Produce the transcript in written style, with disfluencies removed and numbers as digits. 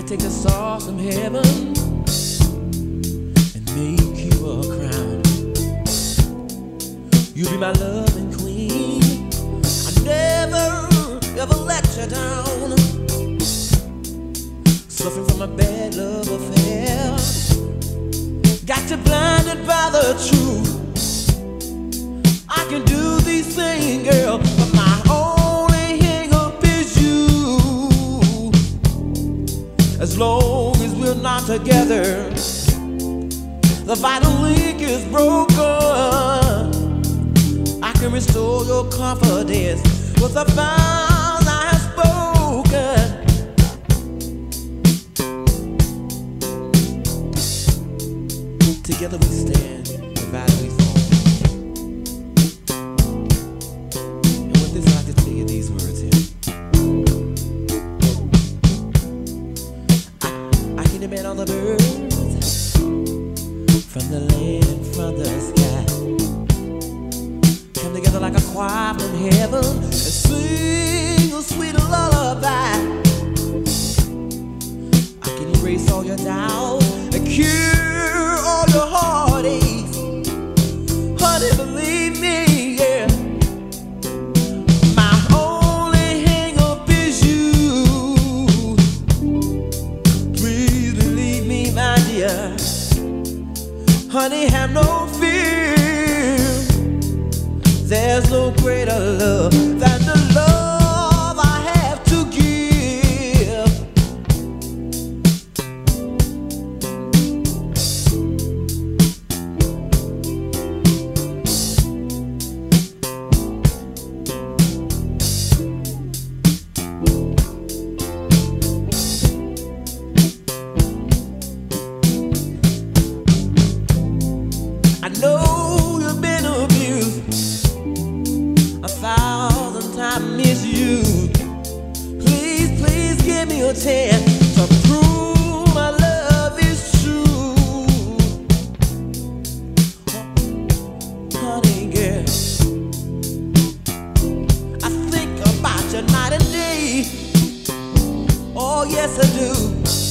take a star from heaven and make you a crown. You'll be my loving queen. I never ever let you down. Suffering from a bad love affair, got you blinded by the truth. I can do these things, girl, but my only hang-up is you. As long as we're not together, the vital link is broken. I can restore your confidence with the vows I have spoken. Together we stand, divided we fall. And with this, I can tell you these words here. I can demand all the birds from the land and from the sky come together like a choir from heaven and sing a sweet lullaby. I can erase all your doubts and cure all your heartaches. Honey, believe me, yeah. My only hang-up is you. Please believe me, my dear. Honey, have no fear. There's no greater love than the love I have to give. I know you've been abused, 1,000 times misused. Please, please give me a chance to prove my love is true. Honey, girl, I think about you night and day. Oh, yes, I do.